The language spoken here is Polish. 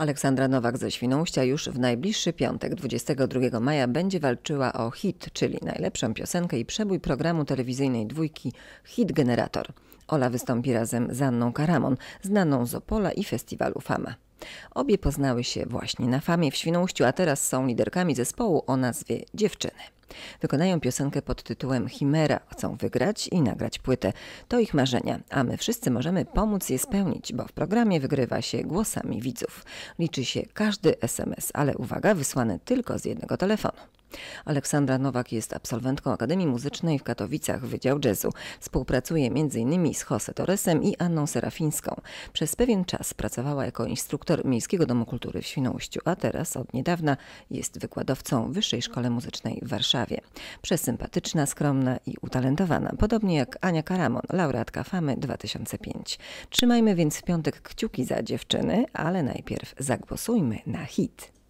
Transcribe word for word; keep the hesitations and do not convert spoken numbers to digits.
Aleksandra Nowak ze Świnoujścia już w najbliższy piątek, dwudziestego drugiego maja, będzie walczyła o hit, czyli najlepszą piosenkę i przebój programu telewizyjnej Dwójki Hit Generator. Ola wystąpi razem z Anną Karamon, znaną z Opola i festiwalu Fama. Obie poznały się właśnie na Famie w Świnoujściu, a teraz są liderkami zespołu o nazwie Dziewczyny. Wykonają piosenkę pod tytułem Chimera, chcą wygrać i nagrać płytę. To ich marzenia, a my wszyscy możemy pomóc je spełnić, bo w programie wygrywa się głosami widzów. Liczy się każdy es em es, ale uwaga, wysłany tylko z jednego telefonu. Aleksandra Nowak jest absolwentką Akademii Muzycznej w Katowicach, Wydział Jazzu. Współpracuje między innymi z José Torresem i Anną Serafińską. Przez pewien czas pracowała jako instruktor Miejskiego Domu Kultury w Świnoujściu, a teraz od niedawna jest wykładowcą w Wyższej Szkole Muzycznej w Warszawie. Przesympatyczna, skromna i utalentowana, podobnie jak Ania Karamon, laureatka Famy dwa tysiące piąty. Trzymajmy więc w piątek kciuki za dziewczyny, ale najpierw zagłosujmy na hit.